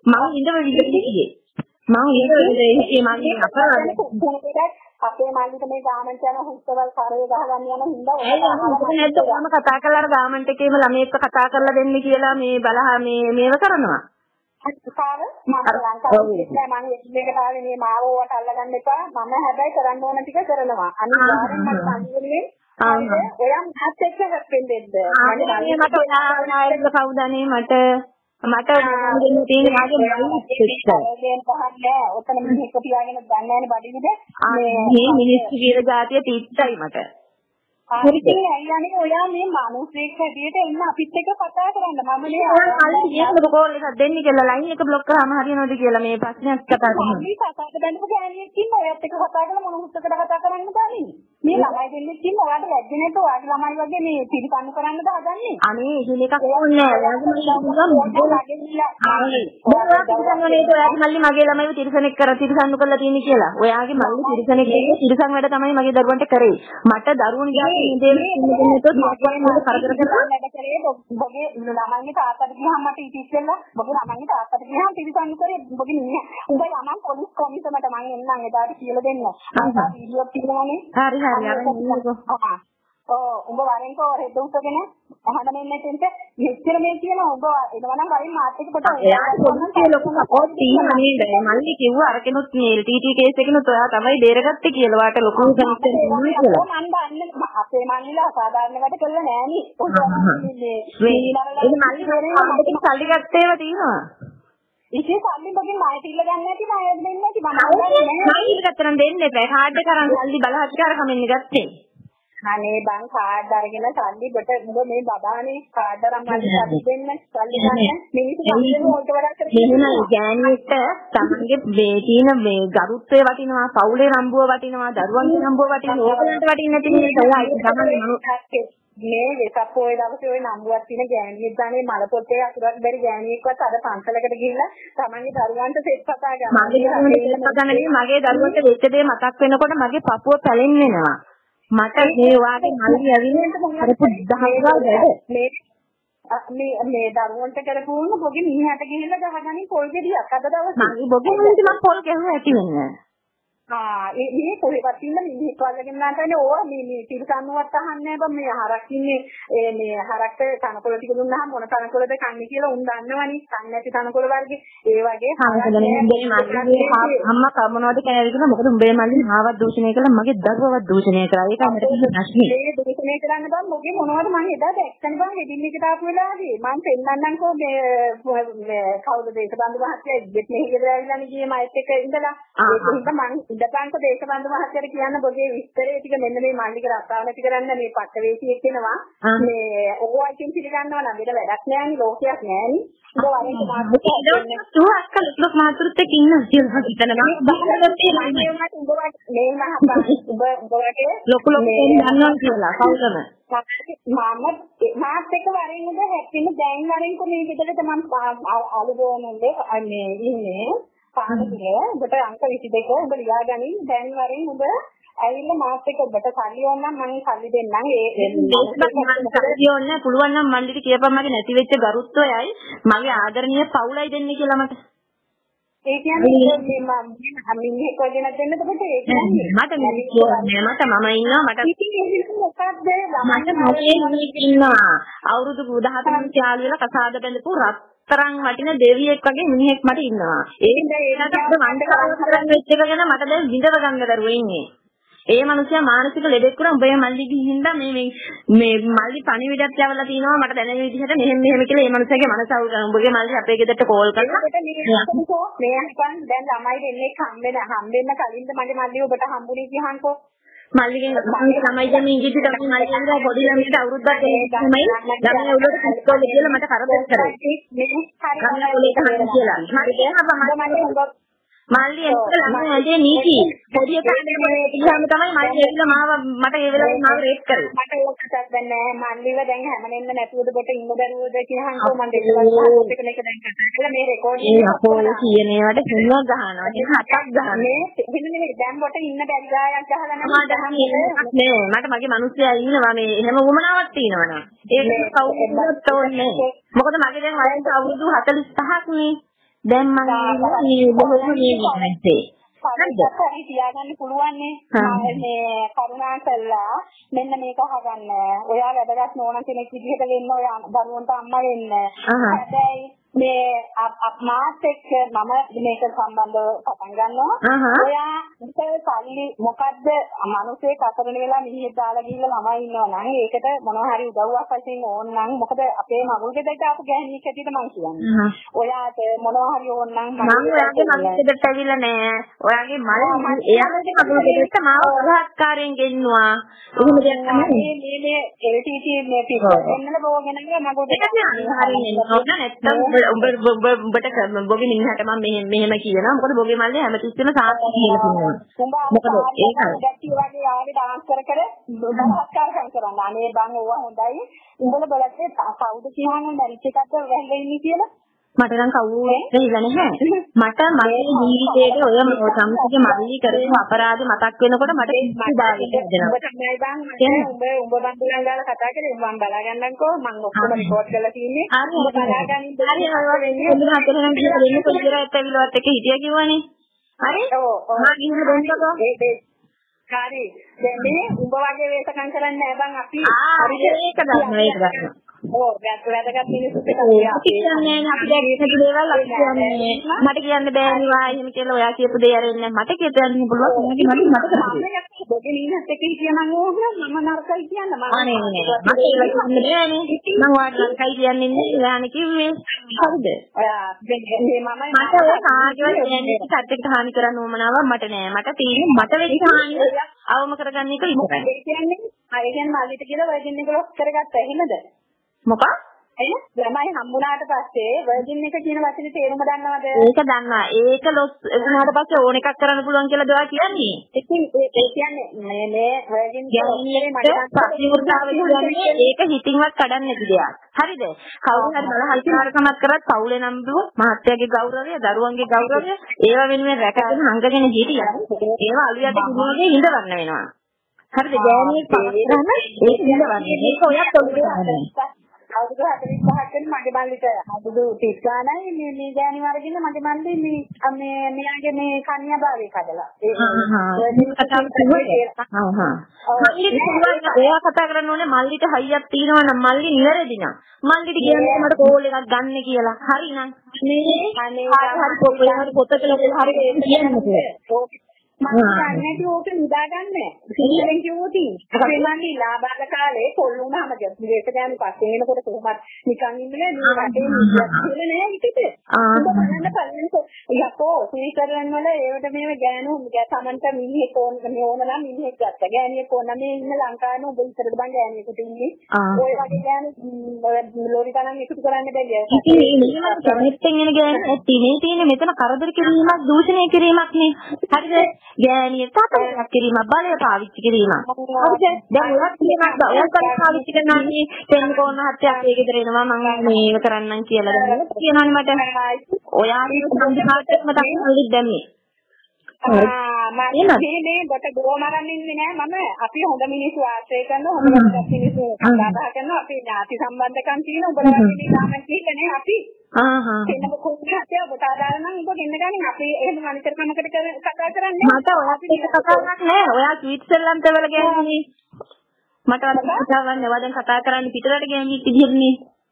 මම ඉඳලා අපේ මල්ලිට මේ ගාමන්ට යන හුස්සවල් කරේ ගහගන්න යන හින්දා ඔයාම කතා කරලා අර ගාමන්ට එකේම ළමයෙක්ව කතා කරලා දෙන්න කියලා මේ බලහා මේව කරනවා. අත්කාර මම ලංකාවේ මම මේකට ආවේ මේ මාව ඕවට අල්ලගන්න එපා. මම හැබැයි කරන්න ඕන ටික කරනවා. අනිවාර්යෙන් මට සංගුණේ ඔයා මාත් එක්ක හැප්පෙන්න දෙන්න. මට ඔයාලා කවුද අනේ මට දෙන්න තියෙන වාගේ ඔතන මිනිහෙක් පියාගෙන ගන්න යන බඩිවිද මේ මිනිස්සු කියලා જાතිය තිත්තයි මට. ඉතින් අයියානේ ඔයා මේ මිනිස්සෙක් හැටියට එන්න අපිත් එක්ක කතා කරන්න. මම මේ අල්ලන් කියන්නකො කෝල් එකක් දෙන්න කියලා ලයින් එක බ්ලොක් කරාම හරියනවද කියලා මේ ප්‍රශ්නයක් කතා කරනවා. මේ කතාවට දැන්නකො ගෑණියෙක් ඉන්න ඔයත් එක්ක කතා කරලා මොන මුත්තකට කතා කරන්න දාන්නේ. මේ ළමයි දෙන්නෙක් ඉන්න ඔයාට ලැජ්ජ නැත ඔයාගේ ළමයි වගේ මේ පිළිපන්න කරන්නද හදන්නේ. අනේ එහෙම එකක් ඕනේ නෑ. මල්ලි මගේ ළමයිව තිරසනෙක් තිරසන්නු කරලා තියෙන්නේ කියලා. ඔයාගේ මල්ලි තිරසනෙක් තිරසන් වැඩ තමයි මගේ දරුවන්ට කරේ. මට දරුවෝ ගියා බගේ ළමයින්ගේ තාත්තට ගියාම මට ඉතිස්සෙල්ලා බගේ ළමයින්ගේ තාත්තට ගියාම පිළිසන්නු කරේ බගේ නිය. උඹ යමන් පොලිස් කොමිසමට මම එන්නම් එදාට කියලා දෙන්න. මම වීඩියෝ තියෙනවානේ. හරි උඹ වරෙන්කෝ හෙද උසගෙන අහන්න මෙන්න දෙන්න මෙච්චර මේ කියන උඹ එනවනම් වරින් මාත් එක්ක පොඩ එයාට පොලිසිය ලොකු සපෝට් තියෙනවා නේද? මල්ලි කිව්වා අරකිනුත් මේ ටීටී කේස් එකකිනුත් ඔයා තමයි බේරගත්තේ කියලා. වාට ලොකු සම්පූර්ණ දෙන්නවා කියලා. මම දන්නේ අපේ මල්ලිලා සාධාරණ වැඩ කළා නෑනේ. මේ මල්ලි හරියට සල්ලි ගත්තේව තියෙනවා. ඉතින් සල්ලි බගේ ණයට ඉල්ල ගන්න නැති ණය දෙන්නේ නැති මම ණය ගත්තනම් දෙන්නේ නැහැ. කාඩ් එක අරන් සල්ලි බලහත්කාර කමින් ගත්තේ. අනේ බං කාඩ් අරගෙන සල්ලි බට උඹ මේ බබානේ කාඩ් අරන් මල්ලි සල්ලි දෙන්න සල්ලි ගන්න මිනිස්සු සල්ලි වලට වඩා කරගෙන ගෑණියෙක්ට තමන්ගේ මේ තියෙන මේ ගරුත්වය වටිනවා, පවුලේ නම්බුව වටිනවා, දරුවන්ගේ නම්බුව වටිනවා, ඕගලන්ට වටින්නේ නැති නිසා මේ වෙසප්පෝයේ දවසේ ওই නම්බුවක් තියෙන ගෑණියෙක් ගානේ මල පොත්තේ අතුරක් බැරි ගෑණියෙක්වත් අර පන්සලකට ගිහිල්ලා තමන්ගේ දරුවන්ට සෙත් පතා ගන්නවා. මගේ දරුවන්ට වෙච්ච දේ මතක් වෙනකොට මගේ පපුව පැලෙන්නවා. මට මේ වාගේ මල්ලි ඇවිල්ලා අර 1000 වැඩ මේ දරුවන්ට කරපුවම බොගේ මිනිහට ගිහිල්ලා ගහගනින් පොල් ගෙඩියක් අද දවසේ මම බොගේ මිනිහට මම පොල් ගැහුවා ඇති වෙන්නේ. මේ කොහෙවත් ඉන්න මිනිහෙක් වල්ලගෙන නැතනේ ඕවා මේ තිරසන්නුවත් අහන්නේ නැහැ බං මේ හරක් ඉන්නේ මේ හරක්ට තනකොළ ටික දුන්නාම මොන තනකොළද කන්නේ කියලා උන් දන්නවනේ කන්නේ නැති තනකොළ වර්ගේ ඒ වගේ අම්මා කමනවාද කෑවි කියලා මොකද උඹේ මල්ලි මාවත් දූෂණය කළා මගේ දරුවවත් දූෂණය කරා ඒක අපිට ප්‍රශ්නේ මේ දූෂණය කරන්න බං මොකේ මොනවද මම එදා දැක්කනේ බං හෙඩින් එකට ආපු වෙලාවේ මම පෙන්නන්නම්කෝ මේ කවුද දේශබන්දු මහත්තයා ඉබ්බෙත් මෙහෙ ගෙදර ඇවිල්ලානේ ගියේ මයිත් එක ඉඳලා ඒක මම ඉඳපන්ක දේශබන්දු මහත්තයාට කියන්න බොගේ විස්තරේ ටික මෙන්න මේ මල්ලික රස්සාව නැති කරන්න මේ පට්ටවේසියෙක් වෙනවා මේ ඕවා ඉතින් පිළිගන්නවා නම් වෙන වැඩක් නෑනේ ලෝකයක් නෑනේ උඹ වරේ මාතුරුත් මාතුරුත් එක්ක ඉන්න කියලා හිතනවා මේ මහත්තයා උඹ වගේ ලොකු දන්නවා කියලා කවුදම මාත් එක්ක වරෙන් උඹ හැප්පෙන දැන් වරෙන් කොහේ විදිහට මම අලුබෝනනේ අනේ ඉන්නේ පාඩුවේ ඔබට අංක 22 ඔබ ලියා ගනින් දැන් වරින් ඔබ ඇවිල්ලා මාත් එක්ක ඔබට සල්ලි ඕන නම් මම සල්ලි දෙන්නම් සල්ලි ඕන පුළුවන් නම් මල්ලිට කියපන් මගේ නැති වෙච්ච ගරුත්වයයි මගේ ආදරණීය පවුලයි දෙන්නේ කියලා මට ඒ කියන්නේ මේ මිනිහෙක් වගේ නැත් දෙන්නද ඔබට ඒ කියන්නේ මට මම ඉන්නවා මට මොකක්ද මට මගේ ඉන්නවා අවුරුදු 14 ශාල වෙලා කසාද බැඳපු තරම් වටින දෙවියෙක් වගේ මිනිහෙක් මට ඉන්නවා. ඒකට වණ්ඩකාරම් කරන්න වෙච්ච එක ගැන මට දැන් විඳව ගන්න දරුවෝ ඉන්නේ. ඒ මිනිස්සයා මානසික ලෙඩෙක් වුණා. උඹේ මල්ලි ගිහින්දා මේ මල්ලි පණිවිඩයක් යවලා තිනවා මට දැනෙන විදිහට මෙහෙම කියලා ඒ මිනිස්සයාගේ මනස අවුල් කරනවා. උඹගේ මල්ලි අපේ ගෙදරට කෝල් කරලා මේ අහපන් දැන් ළමයි දෙන්නෙක් හම්බෙන්න කලින්ද මගේ මල්ලි ඔබට හම්බුනේ කියහන්කෝ. මල්ලිගෙන් ළමයි දෙන්නේ ඉංග්‍රීසි තමයි මල්ලිගෙන් පොඩි ළමයිට අවුරුද්දක් තමයි ළමයි උඩට කිස්කෝල කියලා මට කරදර කරා. මේ මල්ලි එක්ක ළමයි ඇදී නීති පොඩි එකා ගියාම තමයි මල්ලි ඇවිල්ලා මාව මට ඒ වෙලාවේ මාව රේට් කරේ. මට ඔක්කක් දැන් නෑ මල්ලිව දැන් හැමනෙන්න නැතුවද කොට ඉන්න බැරුවද කියහන්කෝ මම දෙකක් එක දැන් කතා කරලා මේ රෙකෝඩින් එක අපෝල කියන ඒවාට හින්නවා ගහනවා. ඉතින් හතක් ගහනවා. මේ හින්නේ දැන් කොට ඉන්න බැරි ගායක් ගහලා නෑ මට මගේ මිනිස්සයා ඉන්නවා මේ එහෙම වුමනාවක් තියෙනවා නේද? ඒක කවුරුත් ඕනේ. මොකද මගේ දැන් වයස අවුරුදු 45ක් නේ. දැන් මම මේ බොහොම නේද හරි තියාගන්න පුළුවන් නේ මේ කරුණා කළා මෙන්න මේක අහගන්න ඔයා වැදගත් නෝන කෙනෙක් විදිහට වෙන්න ඔයා දරුවන්ට අම්මා වෙන්න හැබැයි මේ මාත් එක්ක මම මේක සම්බන්ධව පටන් ගන්නවා ඔයා සල්ලි මොකද්ද මිනිස්සේ කතරණ වෙලා මිනිහෙක් දාලා ගිහිල්ලා ළමයි ඉන්නවා නම් ඒකට මොනවා හරි උදව්වක් වශයෙන් ඕන නම් මොකද අපේ මගුල් ගෙදරට ආපු ගෑණියෙක් හැටියට මම කියන්නේ ඔයාට මොනවා හරි ඕන නම් මම ඔයාගේ මගුල් ගෙදරට ඇවිල්ලා නෑ ඔයාගේ මල් එයාගේ මගුල් ගෙදරට මාව සහකාරයෙන් ගෙන්නුවා එහෙම දෙයක් තමයි මේ LTT මේ පිට එන්නල බෝගෙන මගුල් ගෙදරට හරියන්නේ නැත්තම් උඹට බොගේ මිනිහට මම මෙහෙම කියනවා මොකද බොගේ මල්ලේ හැමතිස්සෙම සාර්ථක කියලා කියනවා මොකද ඒකයි ගැටි වගේ ආවේ ඩාන්ස් කර බලහත්කාරකම් කරන්න අනේ බං ඕවා හොඳයි උඹලා බලද්දී කවුද කියන්නේ මැරිච් එකක්ද වැහලා ඉන්නේ කියලා මට නම් කවුරුත් දෙහිලා නැහැ මට මගේ ජීවිතේට ඔය සම්පූර්ණ මල්ලි කරපු අපරාධ මතක් වෙනකොට මට ඉස්සුදාගෙන දෙනවා ඔබ තමයි බං උඹ බඳුලන් ගාලා කතා කරේ මම බලා ගන්නම්කෝ මම ඔක්කොම රෙකෝඩ් කරලා තියෙන්නේ හරි බලා ගන්න හරි ඔය වෙන්නේ හතරෙන් ගිහලා දෙන්න කොච්චරක් ඇවිල්ලාවත් එක හිටියා කිව්වනේ හරි මම ගිහින් දෙන්නකෝ හරි දැන් මේ උඹ වගේ වේසකම් කරන්නේ නැහැ බං අපි හරි ඒක ගන්න වැදගත් මිනිස්සුත් කියන්නේ අපි දැක්ක දේවල් අපි කියන්නේ මට කියන්න බෑ නේ එහෙම කියලා ඔයා කියපු දේ අරෙන්නේ මට කියන්න පුළුවන් මට කරන්නේ බොගේ නිනත් එක හිටියනම් ඕක මම නරකයි කියන්න මම අනේ මට ඒක කියන්න බෑනේ මම වාට නරකයි කියන්නේ නේ ඔයානේ කිව්වේ හරිද ඔයා මේ මම මට ඔය කාගේවත් කියන්නේ සත්‍යෙට හානි කරන්න ඕමනාවක් මට නෑ මට තියෙන්නේ මට වෙච්ච හානිය අවම කරගන්න එක විතරයි ඒ කියන්නේ මාළිට කියලා වර්ජින් එක ලොක් කරගත්තා එහෙමද මොකක් එහෙනම් ළමයි හම්බුනාට පස්සේ වර්ජින් එක කියන වචනේ තේරුම දන්නවද ඒක දන්නවා ඒක ලොස් වුණාට පස්සේ ඕන එකක් කරන්න පුළුවන් කියලා දවා කියන්නේ ඉතින් ඒ කියන්නේ මේ වර්ජින් ඒක හිතින්වත් කඩන්නේ නැති දෙයක් හරිද කවුරු හරි බලහල්කාරකමක් කරත් පවුලේ නම් මහත්තයාගේ ගෞරවය දරුවන්ගේ ගෞරවය ඒවා වෙනුවෙන් රැකගෙන හංගගෙන හිටියා ඒවා අලුයට කිව්වගේ ඉඳවන්න වෙනවා හරිද ගෑණියෙක් පස්සරන ඒක ඉඳවන්නේ මේක ඔයත් ඔළුවට අවුරුදු 45ක් වෙන මගේ මල්ලිට අවුරුදු 30 ගානයි මේ ගෑණි වර්ගින්න මගේ මල්ලි මේ මෙයාගේ මේ කන්‍යා භාවයේ කඩලා ඔයා කතා කරන්න ඕනේ මල්ලිට හයියක් තියෙනවා නම් මල්ලි නිවැරදි නම් මල්ලිට කියන්නේ මට කෝල් එකක් ගන්න කියලා හරිනම් මේ හරි පොතක ලොකු හරි කියන්නේ මම කන්නේදී ඕක නිදා ගන්න. සිංහලෙන් කිව්වොත් අපේ මල්ලි ලාබාල කාලේ පොල් වුණාම ජීවිත ගෑනු පස්සේ එනකොට කොහොමද නිකන් ඉන්නේ මේ රටේ නිදියක් නෑ හිතේ. ඔබ බලන්න පළවෙනි යකෝ සීකරන් වල ඒවට මේව ගෑනු තමන්ට මිනිහෙක් ඕන නම් මිනිහෙක් ගත්තා. ගෑණියෙක් ඕන නම් මේ ඉන්න ලංකාවේ ඔබ ඉස්සරට බං ගෑණියෙකුට ඉන්නේ. ඔය වගේ ගෑනු ලෝරි ගණන් එකතු කරන්න බැහැ. ඉතින් මේක කනෙක්ටෙන් එන ගෑනු තියෙන මෙතන කරදර කිරීමක් දූෂණය කිරීමක් නේ. හරිද? ගෑණිය තාත්තලා කිරීම බලය පාවිච්චි කිරීම. හරිද? දැන් ඔයත් කියනවාද ඔයත් පාවිච්චි කරනවානේ දෙන්න කොන හත්යක් ඒ ගෙදර එනවා මම මේක කරන්නම් කියලා දැන් කියනවානේ මට. ඔයාගේ සම්මානයක්ම තමයි හරිද දැම්මේ. මේ කොට ගෝමරන් ඉන්නේ නෑ මම අපි හොඳ මිනිස්සු ආශ්‍රය කරන හොඳ මිනිස්සු කතා කරනවා අපි ඥාති සම්බන්ධකම් තියෙන උඹලා වගේ නාමයක් කියන්නේ අපි එන්න කොහොමද ඔබ සාධාරණ නම් ඔබ ගෙන්න ගන්නේ අපි එහෙම මනිතරකමකට කතා කරන්නේ මට ඔයත් එක්ක කතා කරන්නේ නෑ ඔයා ස්විට්සර්ලන්ත වල ගෑනේ මට අද කතා කරන්නේ වදන් කතා කරන්නේ පිටරට ගෑනේ විදිහටනේ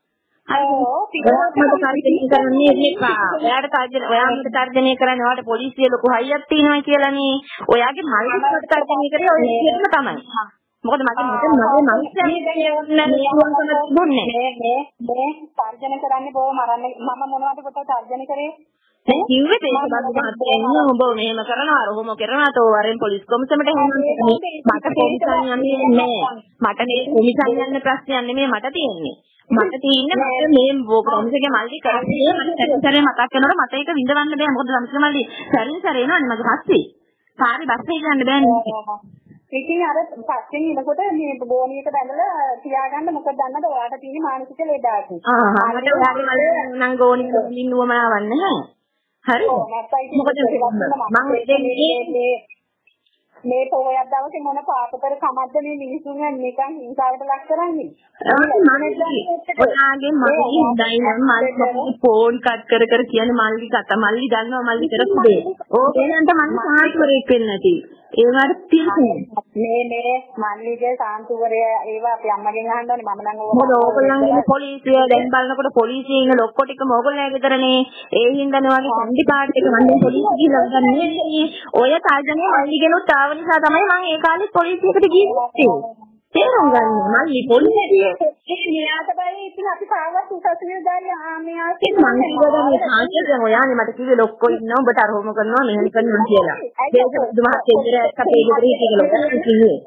මට තර්ජනය කරන්නේ එපා. ඔයාට තර්ජනය කරන්නේ ඔයාට පොලිසිය ලොකු හයියක් තියෙනවා කියලානේ. ඔයාගේ මල්ලිට තර්ජනය කරේ ඔය විදිහටම තමයි. මොකද මගේ මනුස්සයෙක් දුන්නේ. මේ තර්ජන කරන්නේ බෝ මරන්නේ මම මොනවද කොට තර්ජන කරේ? කිව්වේ ඒක බද්දට එන්න ඔබ මෙහෙම කරනවා අර ඔහොම කරනවා තෝ වරෙන් පොලිස් කොමිසමට මට කොමිසම් යන්නේ නැහැ. මට මේ කොමිසම් යන්න ප්‍රශ්නයක් නෙමෙයි මට තියෙන්නේ. මට තියෙන්නේ මේ කොමිසගේ මල්ලි කරන්නේ මට සැරින් මතක් කරනකොට මට ඒක විඳවන්න බෑ මොකද ළමසේ මල්ලි සැරින් සැරේ එනවනේ මගේ හස්සේ. සාරි බස් එකේ යන්න බෑනේ. ඉතින් අර පස්සෙන් ඉනකොට මේ බෝනියට බැඳලා තියාගන්න මොකද දන්නද ඔයාට තියෙන මානසික ලෙඩාවක්. මට ඔයාගේ මල්ලි නම් ගෝණි ඉන්නුවමනාවක් නැහැ. හරි. මොකද මම දෙන්නේ මේ පොයක් දවසේ මොන පාපතර කමද්ද මේ මිනිසුන් නිකන් හිංසාවට ලක් කරන්නේ. ඔයාගේ මල්ලි හොඳයි නම් මල්ලි ෆෝන් කට් කර කියන්නේ මල්ලි කතා මල්ලි දන්නවා මල්ලි කරපු දේ. ඕකේ නන්ට මල්ලි සාන්තුවරයෙක් වෙන්න නැති. ඒවට තියෙන්නේ. මේ මල්ලිගේ සාන්තුවරය ඒවා අපි අම්මගෙන් අහන්න ඕනේ මම නම් මොකද ඕගොල්ලන්ගේ පොලිසිය දැන් බලනකොට පොලිසියේ ඉන්න ලොක්කො ටිකම ඕගොල්ලන්ගේ විතරනේ. ඒ හින්දානේ වගේ සම්දි කාඩ් එක මම පොලිසිය ගිහලා ගන්නේ. ඔය තාජනේ මල්ලිගෙනුත් ආව නිසා තමයි මම ඒ කාලේ පොලිසියකට ගියේ. තේරුම් ගන්න මල්ලි පොලිසිය නියාත බයි ඉතින් අපි කාවත් උසස්විය දාන්නේ මෙයාගේ මම කිව්වා මේ කාන්ට් දැන් ඔයානේ මට කිව්වේ ලොක්කො ඉන්නවා ඔබට අර හොම කරනවා මෙහෙම කරනවා කියලා. ඒක බුදුමහත් කෙන්දරයක් අපේ ගෙදර හිටියේ ලොක්කෝ කිව්වේ.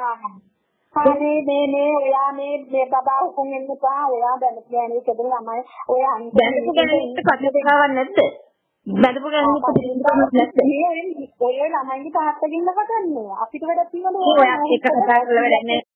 මේ ඔයා මේ බබා හුකුම් එන්නපා ඔයා දැන් කියන්නේ කෙදර ළමයි ඔයා දැනපු ගැන කටයුතුවක් නැද්ද? බැලපු ගැන කටයුතුවක් නැද්ද? මේ ඔය ළමයින්ගේ තාත්තගෙන් කතාන්නේ අපිට වැඩක් තියෙනවද? ඔයා එක කතා කරලා වැඩක් නැහැ.